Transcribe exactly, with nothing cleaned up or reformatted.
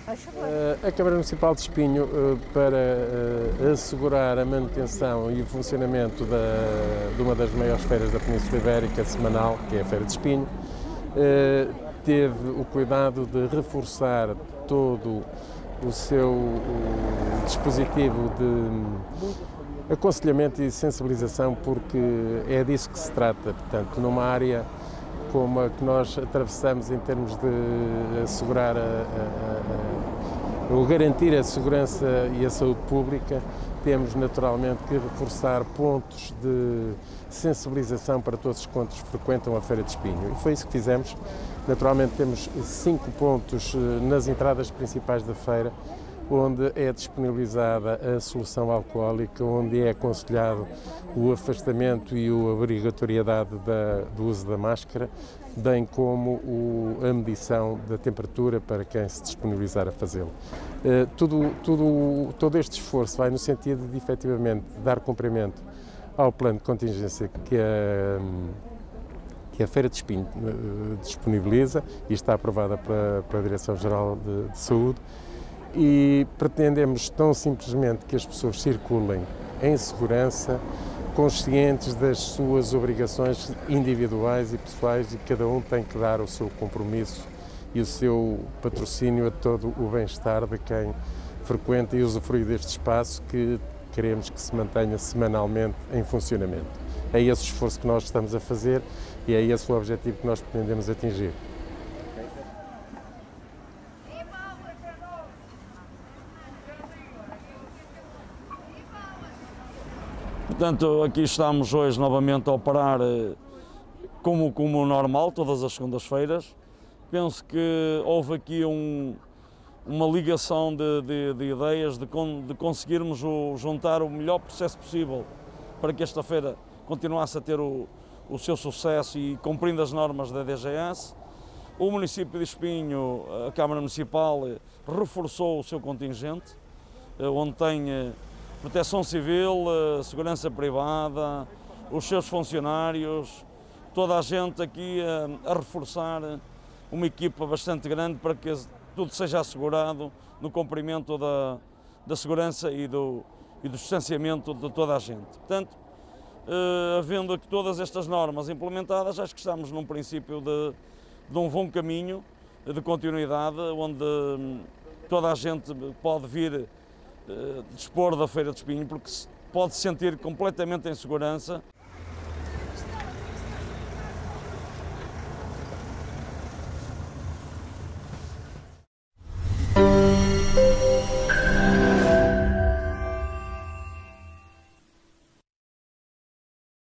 A Câmara Municipal de Espinho, para assegurar a manutenção e o funcionamento da, de uma das maiores feiras da Península Ibérica semanal, que é a Feira de Espinho, teve o cuidado de reforçar todo o seu o dispositivo de aconselhamento e sensibilização, porque é disso que se trata. Portanto, numa área como a que nós atravessamos em termos de assegurar, a, a, a, ou garantir a segurança e a saúde pública, temos naturalmente que reforçar pontos de sensibilização para todos os quantos frequentam a Feira de Espinho. E foi isso que fizemos. Naturalmente temos cinco pontos nas entradas principais da feira, onde é disponibilizada a solução alcoólica, onde é aconselhado o afastamento e a obrigatoriedade da, do uso da máscara, bem como o, a medição da temperatura para quem se disponibilizar a fazê-lo. Uh, tudo, tudo, todo este esforço vai no sentido de, efetivamente, dar cumprimento ao plano de contingência que a, que a Feira de Espinho uh, disponibiliza e está aprovada pela, pela Direção-Geral de, de Saúde. E pretendemos tão simplesmente que as pessoas circulem em segurança, conscientes das suas obrigações individuais e pessoais, e cada um tem que dar o seu compromisso e o seu patrocínio a todo o bem-estar de quem frequenta e usufrui deste espaço que queremos que se mantenha semanalmente em funcionamento. É esse o esforço que nós estamos a fazer e é esse o objetivo que nós pretendemos atingir. Portanto, aqui estamos hoje novamente a operar como, como normal, todas as segundas-feiras. Penso que houve aqui um, uma ligação de, de, de ideias, de, de conseguirmos o, juntar o melhor processo possível para que esta feira continuasse a ter o, o seu sucesso e cumprindo as normas da D G S. O município de Espinho, a Câmara Municipal, reforçou o seu contingente, onde tem Proteção Civil, Segurança Privada, os seus funcionários, toda a gente aqui a, a reforçar uma equipa bastante grande para que tudo seja assegurado no cumprimento da, da segurança e do, e do distanciamento de toda a gente. Portanto, eh, havendo aqui todas estas normas implementadas, acho que estamos num princípio de, de um bom caminho de continuidade, onde toda a gente pode vir dispor da Feira de Espinho, porque se pode se sentir completamente em segurança.